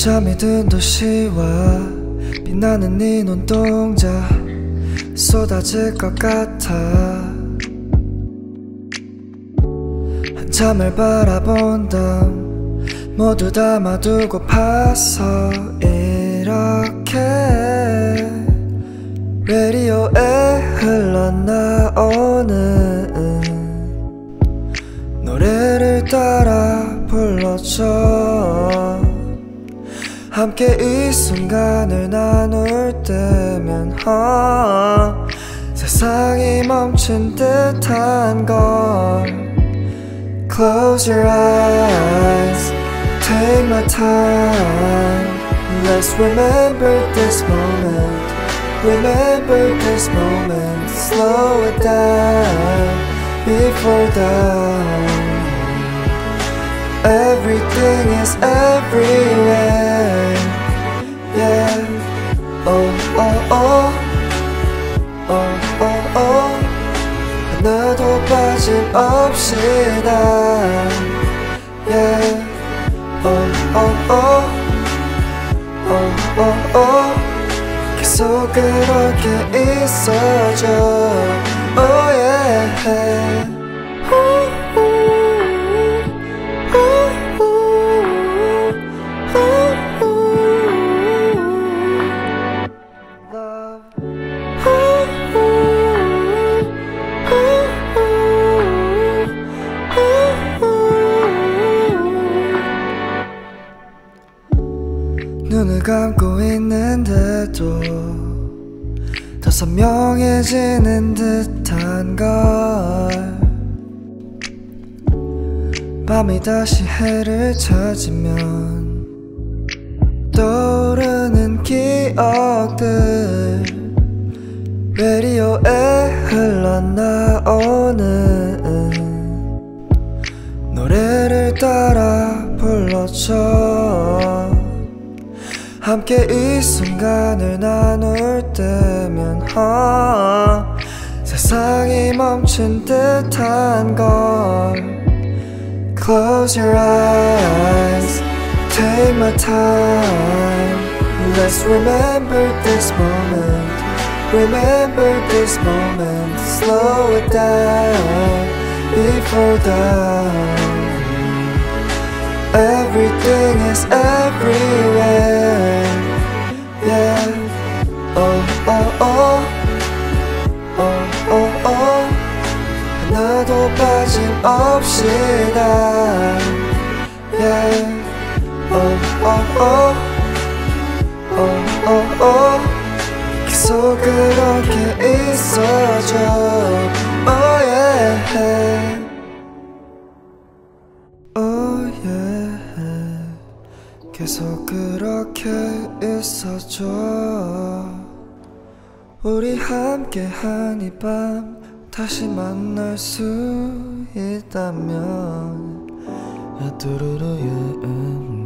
잠이 든 도시와 빛나는 네 눈동자 쏟아질 것 같아. 한참을 바라본다 모두 담아두고 파서 이렇게 라디오에 흘러나오는 노래를 따라 불러줘. 함께 이 순간을 나눌 때면 세상이 멈춘 듯한 걸. Close your eyes, take my time. Let's remember this moment. Remember this moment. Slow it down before dawn. Everything is everywhere. Yeah. Oh, oh, oh. Oh, oh, oh. 하나도 빠짐없이 다. Yeah. Oh, oh, oh. Oh, oh, oh. 계속 그렇게 있어줘. Oh, yeah. 눈을 감고 있는데도 더 선명해지는 듯한 걸. 밤이 다시 해를 찾으면 떠오르는 기억들 라디오에 흘러나오는 노래를 따라 불러줘. 함께 이 순간을 나눌 때면 세상이 멈춘 듯한 걸. Close your eyes, take my time. Let's remember this moment. Remember this moment. Slow it down before dawn. Everything is everywhere. Yeah. Oh, oh, oh. Oh, oh, oh. 하나도 빠짐없이 다. Yeah. Oh, oh, oh. Oh, oh, oh. 계속 그렇게 있어줘. Oh, yeah. Oh, yeah. 계속 그렇게 있어줘. 우리 함께한 이 밤 다시 만날 수 있다면. 야, 뚜루루의